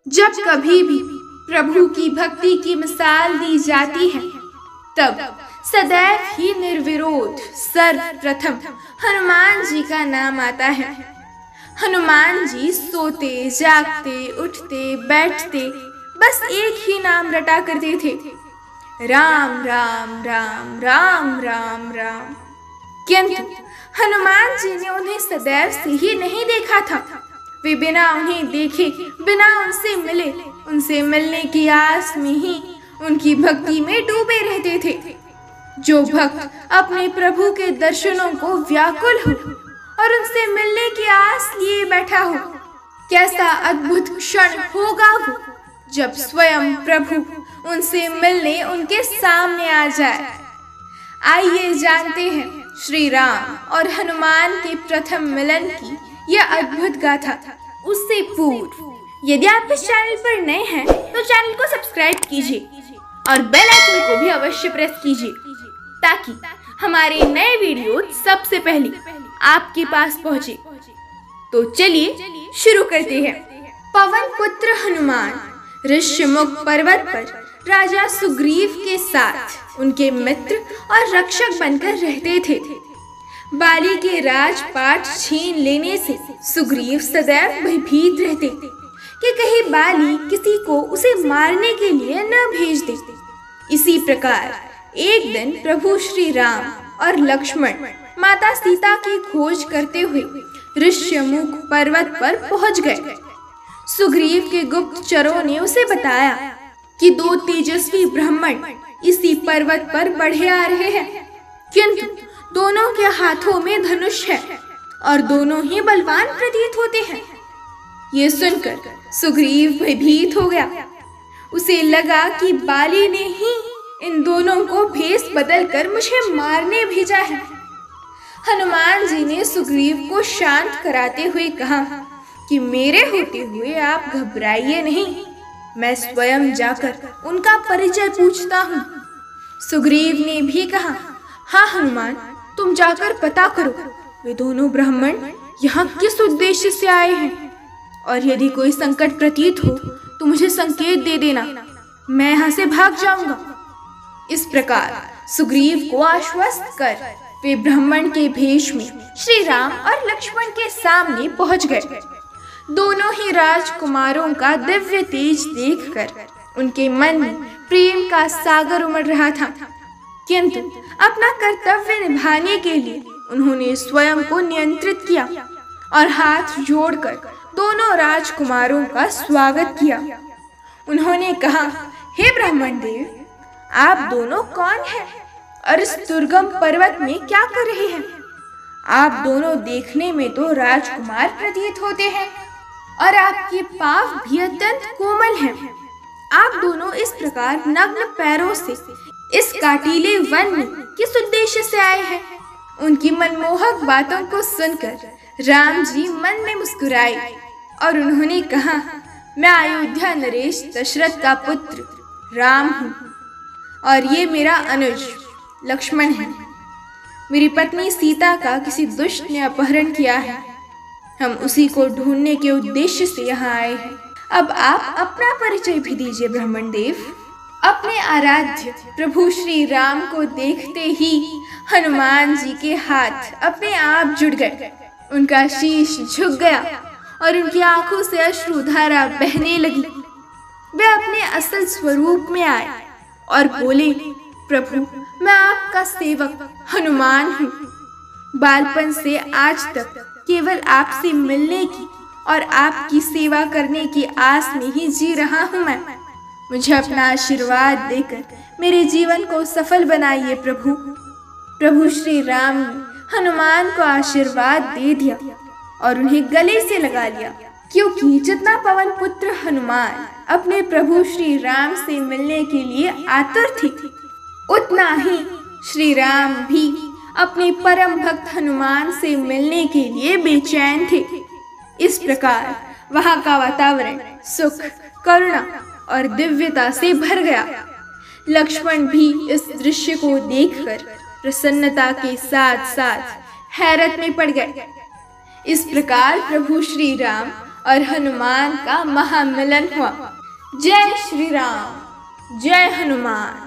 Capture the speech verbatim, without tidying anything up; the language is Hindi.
जब कभी भी प्रभु की भक्ति की मिसाल दी जाती है तब सदैव ही निर्विरोध सर्वप्रथम हनुमान जी का नाम आता है। हनुमान जी सोते जागते उठते बैठते बस एक ही नाम रटा करते थे, राम राम राम राम राम राम। किंतु हनुमान जी ने उन्हें सदैव से ही नहीं देखा था। वे बिना उन्हें देखे, बिना उनसे मिले, उनसे मिलने की आस में ही उनकी भक्ति में डूबे रहते थे। जो भक्त अपने प्रभु के दर्शनों को व्याकुल हो और उनसे मिलने की आस लिए बैठा हो, कैसा अद्भुत क्षण होगा वो जब स्वयं प्रभु उनसे मिलने उनके सामने आ जाए। आइए जानते हैं श्री राम और हनुमान के प्रथम मिलन की यह अद्भुत गाथा। उससे पूर्व यदि आप इस चैनल पर नए हैं तो चैनल को सब्सक्राइब कीजिए और बेल आइकन को भी अवश्य प्रेस कीजिए ताकि हमारे नए वीडियो सबसे पहले आपके पास पहुंचे। तो चलिए शुरू करते हैं। पवन पुत्र हनुमान ऋष्यमुख पर्वत पर राजा सुग्रीव के साथ उनके मित्र और रक्षक बनकर रहते थे। बाली के राजपाट छीन लेने से सुग्रीव सदैव भयभीत रहते कि कहीं बाली किसी को उसे मारने के लिए न भेज दे। इसी प्रकार एक दिन प्रभु श्री राम और लक्ष्मण माता सीता की खोज करते हुए ऋष्यमुख पर्वत पर पहुंच गए। सुग्रीव के गुप्तचरों ने उसे बताया कि दो तेजस्वी ब्राह्मण इसी पर्वत पर बढ़े आ रहे हैं, किंतु दोनों के हाथों में धनुष है और दोनों ही बलवान प्रतीत होते हैं। ये सुनकर सुग्रीव भयभीत हो गया। उसे लगा कि बाली ने ही इन दोनों को भेष बदलकर मुझे मारने भेजा है। हनुमान जी ने सुग्रीव को शांत कराते हुए कहा कि मेरे होते हुए आप घबराइए नहीं, मैं स्वयं जाकर उनका परिचय पूछता हूँ। सुग्रीव ने भी कहा, हाँ हनुमान, तुम जाकर पता करो वे दोनों ब्राह्मण यहाँ किस उद्देश्य से आए हैं, और यदि कोई संकट प्रतीत हो तो मुझे संकेत दे देना, मैं यहाँ से भाग जाऊंगा। इस प्रकार सुग्रीव को आश्वस्त कर वे ब्राह्मण के भेष में श्री राम और लक्ष्मण के सामने पहुंच गए। दोनों ही राजकुमारों का दिव्य तेज देखकर उनके मन में प्रेम का सागर उमड़ रहा था, किंतु अपना कर्तव्य निभाने के लिए उन्होंने स्वयं को नियंत्रित किया और हाथ जोड़कर दोनों राजकुमारों का स्वागत किया। उन्होंने कहा, हे ब्राह्मण देव, आप दोनों कौन हैं और इस दुर्गम पर्वत में क्या कर रहे हैं? आप दोनों देखने में तो राजकुमार प्रतीत होते हैं और आपके पांव भी अत्यंत कोमल हैं। आप दोनों इस प्रकार नग्न पैरों से इस काटिले वन में किस उद्देश्य से आए हैं? उनकी मनमोहक बातों को सुनकर राम जी मन में मुस्कुराए और उन्होंने कहा, मैं अयोध्या नरेश दशरथ का पुत्र राम हूँ और ये मेरा अनुज लक्ष्मण है। मेरी पत्नी सीता का किसी दुष्ट ने अपहरण किया है। हम उसी को ढूंढने के उद्देश्य से यहाँ आए हैं। अब आप अपना परिचय भी दीजिए ब्राह्मण देव। अपने आराध्य प्रभु श्री राम को देखते ही हनुमान जी के हाथ अपने आप जुड़ गए। उनका शीश झुक गया और उनकी आंखों से अश्रुधारा बहने लगी। वे अपने असल स्वरूप में आए और बोले, प्रभु, मैं आपका सेवक हनुमान हूँ। बालपन से आज तक केवल आपसे मिलने की और आपकी सेवा करने की आस में ही जी रहा हूँ मैं। मुझे अपना आशीर्वाद देकर मेरे जीवन को सफल बनाइए प्रभु। प्रभु श्री राम ने हनुमान को आशीर्वाद दे दिया और उन्हें गले से लगा लिया, क्योंकि जितना पवन पुत्र हनुमान अपने प्रभु श्री राम से मिलने के लिए आतुर थे, उतना ही श्री राम भी अपने परम भक्त हनुमान से मिलने के लिए बेचैन थे। इस प्रकार वहां का वातावरण सुख, करुणा और दिव्यता से भर गया। लक्ष्मण भी इस दृश्य को देखकर प्रसन्नता के साथ साथ हैरत में पड़ गए। इस प्रकार प्रभु श्री राम और हनुमान का महामिलन हुआ। जय श्री राम, जय हनुमान।